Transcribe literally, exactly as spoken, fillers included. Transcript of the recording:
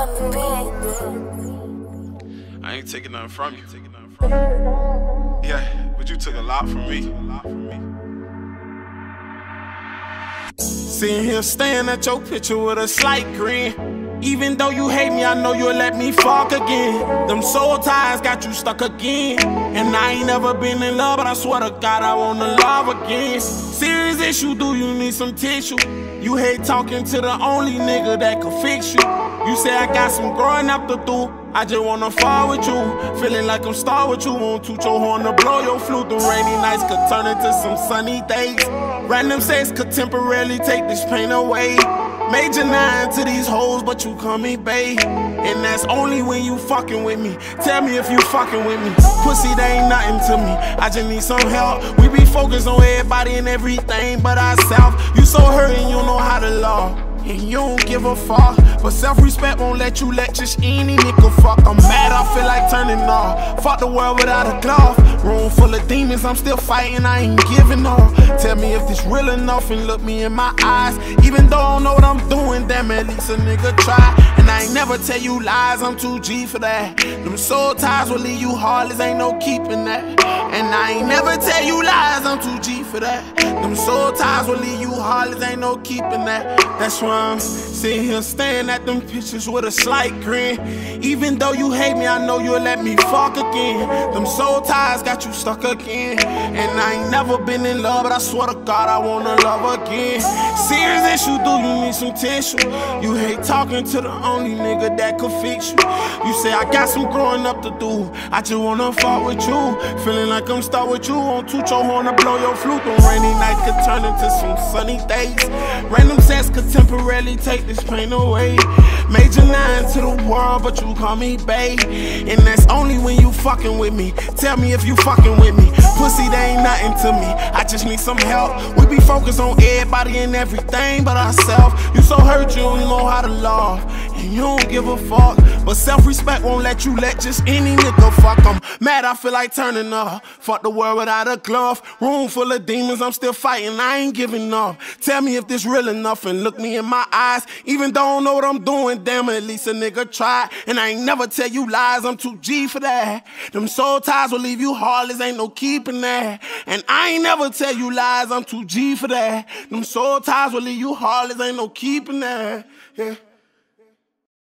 on the beat. I ain't taking nothing from you. Yeah, but you took a lot from me. Sitting here staring at your picture with a slight grin. Even though you hate me, I know you'll let me fuck again. Them soul ties got you stuck again. And I ain't never been in love, but I swear to God I wanna love again. Serious issue, do you need some tissue? You hate talking to the only nigga that could fix you. You say I got some growing up to do. I just wanna fall with you, feeling like I'm star with you. Won't toot your horn to blow your flute. The rainy nights could turn into some sunny days. Random sex could temporarily take this pain away. Major nine to these hoes, but you call me babe. And that's only when you fucking with me. Tell me if you fucking with me. Pussy, they ain't nothing to me. I just need some help. We be focused on everybody and everything but ourselves. You so hurt and you don't know how to love. And you don't give a fuck. But self-respect won't let you let just any nigga fuck. I'm mad, I feel like turning off. Fuck the world without a glove. Room full of demons, I'm still fighting, I ain't giving up. Tell me if this real enough and look me in my eyes. Even though I don't know what I'm doing, damn, at least a nigga try. And I ain't never tell you lies, I'm too G for that. Them soul ties will leave you heartless, ain't no keeping that. And I ain't never tell you lies, I'm too G for that. Them soul ties will leave you heartless, ain't no keeping that. That's why I'm sitting here staring at them pictures with a slight grin. Even though you hate me, I know you'll let me fuck again. Them soul ties got you stuck again. And I ain't never been in love, but I swear to God I wanna love again. Serious issue, do you need some tissue? You hate talking to the only nigga that could fix you. You say I got some growing up to do. I just wanna fuck with you, feeling like I'm stuck with you. Won't toot your horn to blow your flute. The rainy nights could turn into some sunny days. Random sex could temporarily take this pain away. Major nine to the world, but you call me babe. And that's only when you fucking with me. Tell me if you fucking with me. Pussy, they ain't nothing to me. I just need some help. We be focused on everybody and everything but ourselves. You so hurt, you don't know how to love. And you don't give a fuck. But self-respect won't let you let just any nigga fuck. I'm mad, I feel like turning up. Fuck the world without a glove. Room full of demons, I'm still fighting, I ain't giving up. Tell me if this real enough and look me in my eyes. Even though I don't know what I'm doing, damn, at least a nigga try. And I ain't never tell you lies, I'm too G for that. Them soul ties will leave you heartless, ain't no keeping that. And I ain't never tell you lies, I'm too G for that. Them soul ties will leave you heartless, ain't no keeping that. Yeah.